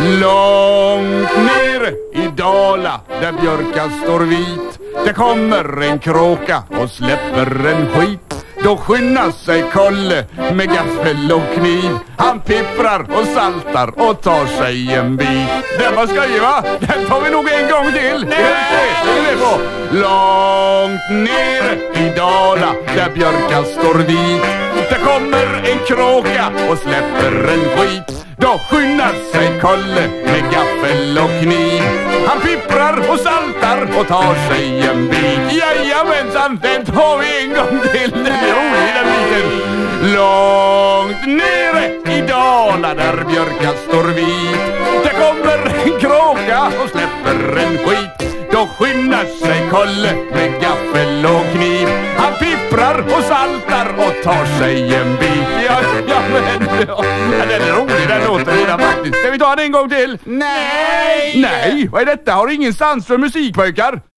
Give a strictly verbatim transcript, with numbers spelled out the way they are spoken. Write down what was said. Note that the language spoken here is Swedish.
Långt ner i Dala där björka står vit, det kommer en kråka och släpper en skit. Då skyndar sig Kolle med gaffel och kniv. Han pipprar och saltar och tar sig en bit. Den var skoj, va? Den tar vi nog en gång till. Nej! Långt ner i Dala där björka står vit, det kommer en kråka och släpper en skit. Då skyndar sig Kolle med gaffel och kniv. Han pipprar och saltar och tar sig en bit. Jajamensan, den tar vi en gång till. Den är rolig, den biten. Långt nere i Dala där björka står vit, det kommer en kråka och släpper en skit. Då skyndar sig Kolle med gaffel och kniv. Han pipprar och saltar och tar sig en bit. Ja, ja men ja, den är rolig, den låter redan faktiskt. Ska vi ta den en gång till? Nej! Nej, vad är detta? Har ingen sans för musik, pojkar?